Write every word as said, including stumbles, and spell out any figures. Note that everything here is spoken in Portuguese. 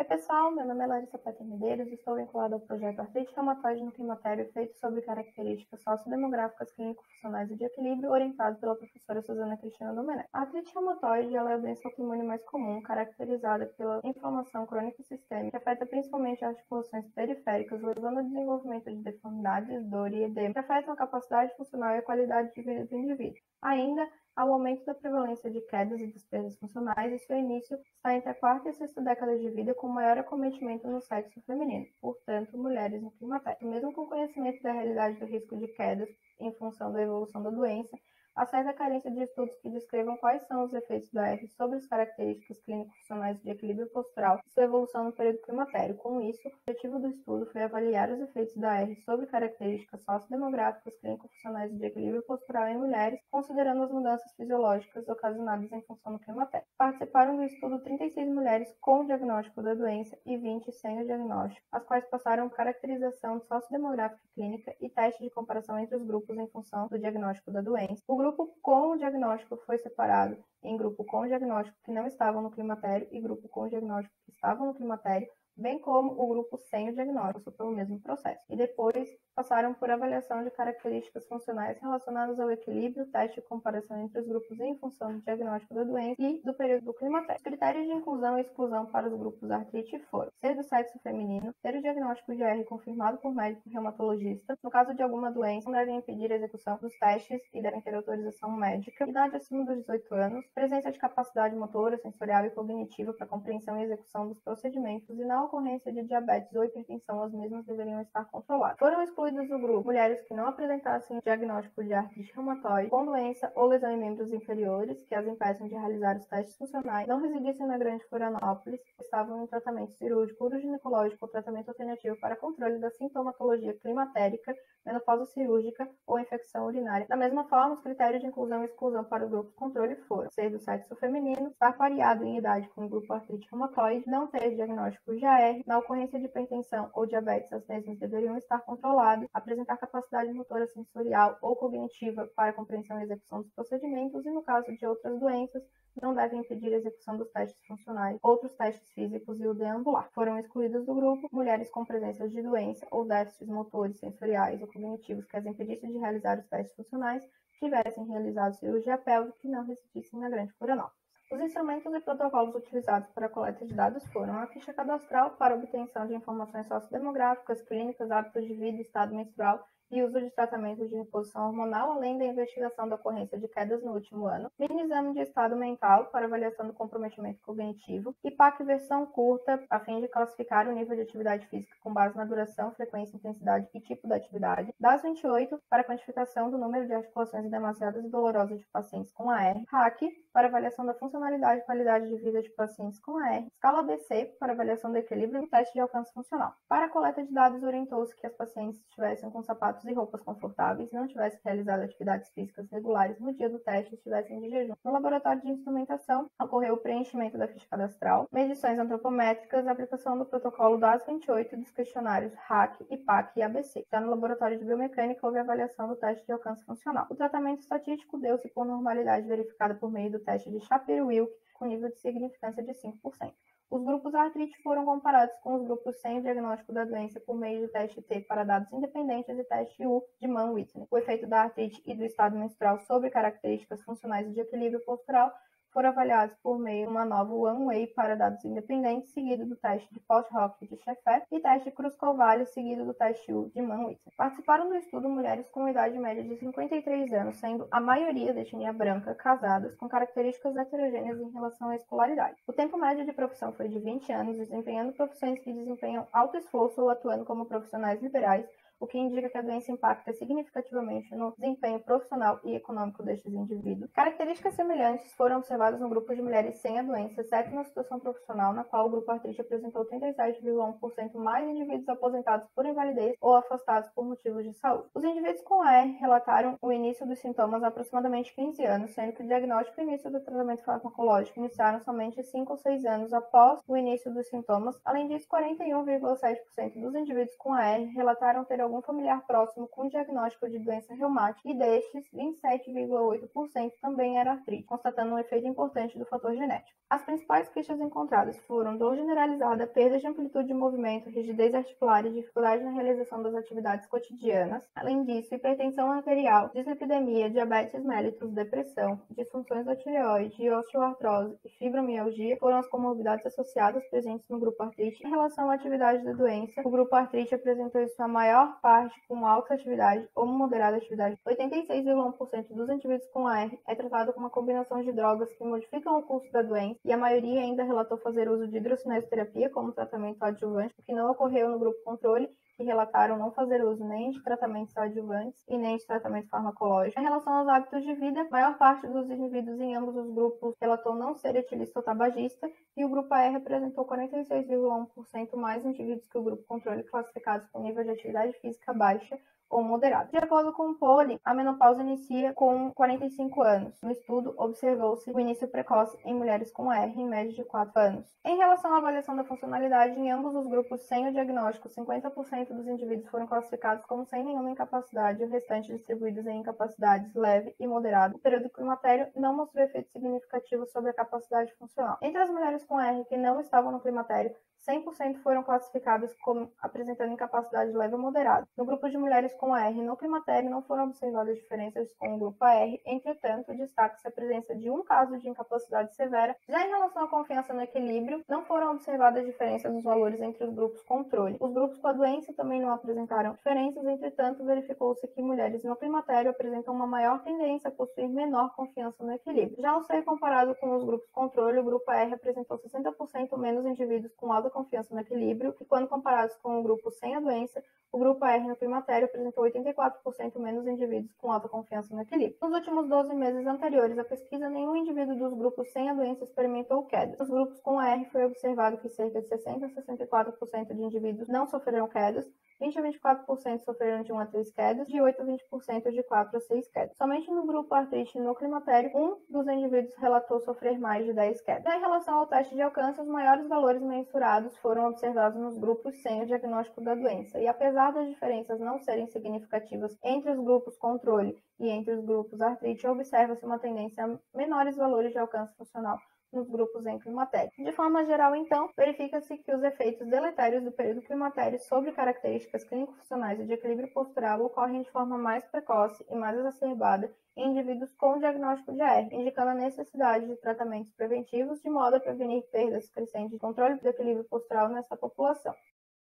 Oi pessoal, meu nome é Larissa Peta Medeiros e estou vinculada ao projeto Artrite Reumatoide no Climatério, feito sobre características sociodemográficas clínico-funcionais e de equilíbrio, orientado pela professora Suzana Cristina Domenech. A artrite reumatoide ela é a doença autoimune mais comum, caracterizada pela inflamação crônica e sistêmica, que afeta principalmente as articulações periféricas, levando ao desenvolvimento de deformidades, dor e edema, que afetam a capacidade funcional e a qualidade de vida do indivíduo. Ainda, ao aumento da prevalência de quedas e despesas funcionais, e seu início está entre a quarta e a sexta década de vida, com maior acometimento no sexo feminino, portanto, mulheres no climatério. Mesmo com conhecimento da realidade do risco de quedas em função da evolução da doença, há certa carência de estudos que descrevam quais são os efeitos da R sobre as características clínico-funcionais de equilíbrio postural e sua evolução no período climatério. Com isso, o objetivo do estudo foi avaliar os efeitos da R sobre características sociodemográficas clínico-funcionais de equilíbrio postural em mulheres, considerando as mudanças fisiológicas ocasionadas em função do climatério. Participaram do estudo trinta e seis mulheres com o diagnóstico da doença e vinte sem o diagnóstico, as quais passaram caracterização sociodemográfica clínica e teste de comparação entre os grupos em função do diagnóstico da doença. O grupo com o diagnóstico foi separado em grupo com o diagnóstico que não estavam no climatério e grupo com o diagnóstico que estavam no climatério, bem como o grupo sem o diagnóstico, pelo mesmo processo. E depois passaram por avaliação de características funcionais relacionadas ao equilíbrio, teste de comparação entre os grupos em função do diagnóstico da doença e do período do climatério. Os critérios de inclusão e exclusão para os grupos artrite foram ser do sexo feminino, ter o diagnóstico de R confirmado por médico reumatologista, no caso de alguma doença, não devem impedir a execução dos testes e devem ter autorização médica, idade acima dos dezoito anos, presença de capacidade motora, sensorial e cognitiva para compreensão e execução dos procedimentos e na ocorrência de diabetes ou hipertensão, as mesmas deveriam estar controladas. Foram excluídos do grupo mulheres que não apresentassem diagnóstico de artrite reumatoide com doença ou lesão em membros inferiores que as impeçam de realizar os testes funcionais, não residissem na Grande Florianópolis, estavam em tratamento cirúrgico, uroginecológico ou tratamento alternativo para controle da sintomatologia climatérica, menopausa cirúrgica ou infecção urinária. Da mesma forma, os critérios de inclusão e exclusão para o grupo controle foram ser do sexo feminino, estar pareado em idade com o grupo artrite reumatoide, não ter diagnóstico de A R, na ocorrência de hipertensão ou diabetes, as mesmas deveriam estar controladas, apresentar capacidade motora sensorial ou cognitiva para compreensão e execução dos procedimentos e, no caso de outras doenças, não devem impedir a execução dos testes funcionais, outros testes físicos e o deambular. Foram excluídas do grupo mulheres com presença de doença ou déficits motores, sensoriais ou cognitivos que as impedissem de realizar os testes funcionais, tivessem realizado cirurgia pélvica e não residissem na Grande Florianópolis. Os instrumentos e protocolos utilizados para a coleta de dados foram a ficha cadastral para obtenção de informações sociodemográficas, clínicas, hábitos de vida, estado menstrual e uso de tratamentos de reposição hormonal, além da investigação da ocorrência de quedas no último ano, mini exame de estado mental para avaliação do comprometimento cognitivo e P A C versão curta, a fim de classificar o nível de atividade física com base na duração, frequência, intensidade e tipo da atividade, D A S vinte e oito para quantificação do número de articulações demasiadas e dolorosas de pacientes com A R, H A C para avaliação da funcionalidade e qualidade de vida de pacientes com A R, escala A B C para avaliação do equilíbrio e teste de alcance funcional. Para a coleta de dados, orientou-se que as pacientes estivessem com sapatos e roupas confortáveis, não tivessem realizado atividades físicas regulares no dia do teste e estivessem de jejum. No laboratório de instrumentação, ocorreu o preenchimento da ficha cadastral, medições antropométricas, aplicação do protocolo D A S vinte e oito dos questionários H A C, I P A C e A B C. Já no laboratório de biomecânica, houve avaliação do teste de alcance funcional. O tratamento estatístico deu-se por normalidade verificada por meio do teste de Shapiro-Wilk, com nível de significância de cinco por cento. Os grupos artrite foram comparados com os grupos sem o diagnóstico da doença por meio de teste T para dados independentes e teste U de Mann-Whitney. O efeito da artrite e do estado menstrual sobre características funcionais e de equilíbrio postural foram avaliados por meio de uma nova One-Way para dados independentes, seguido do teste de Post-Hoc de Sheffer e teste Cruz-Covalho, seguido do teste U de Mann-Whitney. Participaram do estudo mulheres com idade média de cinquenta e três anos, sendo a maioria de etnia branca, casadas, com características heterogêneas em relação à escolaridade. O tempo médio de profissão foi de vinte anos, desempenhando profissões que desempenham alto esforço ou atuando como profissionais liberais, o que indica que a doença impacta significativamente no desempenho profissional e econômico destes indivíduos. Características semelhantes foram observadas no grupo de mulheres sem a doença, exceto na situação profissional, na qual o grupo artrite apresentou trinta e sete vírgula um por cento mais indivíduos aposentados por invalidez ou afastados por motivos de saúde. Os indivíduos com A R relataram o início dos sintomas há aproximadamente quinze anos, sendo que o diagnóstico e o início do tratamento farmacológico iniciaram somente cinco ou seis anos após o início dos sintomas. Além disso, quarenta e um vírgula sete por cento dos indivíduos com A R relataram ter algum familiar próximo com diagnóstico de doença reumática, e destes, vinte e sete vírgula oito por cento também era artrite, constatando um efeito importante do fator genético. As principais queixas encontradas foram dor generalizada, perda de amplitude de movimento, rigidez articular e dificuldade na realização das atividades cotidianas. Além disso, hipertensão arterial, dislipidemia, diabetes mellitus, depressão, disfunções da tireoide, osteoartrose e fibromialgia foram as comorbidades associadas presentes no grupo artrite. Em relação à atividade da doença, o grupo artrite apresentou em sua maior parte com alta atividade ou moderada atividade. oitenta e seis vírgula um por cento dos indivíduos com A R é tratado com uma combinação de drogas que modificam o curso da doença, e a maioria ainda relatou fazer uso de hidrocinese-terapia como tratamento adjuvante, o que não ocorreu no grupo controle, que relataram não fazer uso nem de tratamentos adjuvantes e nem de tratamento farmacológico. Em relação aos hábitos de vida, a maior parte dos indivíduos em ambos os grupos relatou não ser etilista ou tabagista, e o grupo A R apresentou quarenta e seis vírgula um por cento mais indivíduos que o grupo controle classificados com nível de atividade física baixa ou moderado. De acordo com o Poli, a menopausa inicia com quarenta e cinco anos. No estudo, observou-se o início precoce em mulheres com A R em média de quatro anos. Em relação à avaliação da funcionalidade, em ambos os grupos sem o diagnóstico, cinquenta por cento dos indivíduos foram classificados como sem nenhuma incapacidade e o restante distribuídos em incapacidades leve e moderada. O período climatério não mostrou efeito significativo sobre a capacidade funcional. Entre as mulheres com A R que não estavam no climatério, cem por cento foram classificadas como apresentando incapacidade leve ou moderada. No grupo de mulheres com A R no climatério, não foram observadas diferenças com o grupo A R, entretanto, destaca-se a presença de um caso de incapacidade severa. Já em relação à confiança no equilíbrio, não foram observadas diferenças nos valores entre os grupos controle. Os grupos com a doença também não apresentaram diferenças, entretanto, verificou-se que mulheres no climatério apresentam uma maior tendência a possuir menor confiança no equilíbrio. Já ao ser comparado com os grupos controle, o grupo A R apresentou sessenta por cento menos indivíduos com alta confiança no equilíbrio, e quando comparados com o grupo sem a doença, o grupo A R no climatério apresentou oitenta e quatro por cento menos indivíduos com alta confiança no equilíbrio. Nos últimos doze meses anteriores à pesquisa, nenhum indivíduo dos grupos sem a doença experimentou quedas. Nos grupos com A R foi observado que cerca de sessenta a sessenta e quatro por cento de indivíduos não sofreram quedas, vinte a vinte e quatro por cento sofreram de uma a três quedas, de oito a vinte por cento de quatro a seis quedas. Somente no grupo artrite no climatério, um dos indivíduos relatou sofrer mais de dez quedas. Já em relação ao teste de alcance, os maiores valores mensurados foram observados nos grupos sem o diagnóstico da doença, e apesar das diferenças não serem significativas entre os grupos controle e entre os grupos artrite, observa-se uma tendência a menores valores de alcance funcional nos grupos em climatério. De forma geral, então, verifica-se que os efeitos deletérios do período climatério sobre características clínico-funcionais e de equilíbrio postural ocorrem de forma mais precoce e mais exacerbada em indivíduos com diagnóstico de A R, indicando a necessidade de tratamentos preventivos de modo a prevenir perdas crescentes de controle do equilíbrio postural nessa população.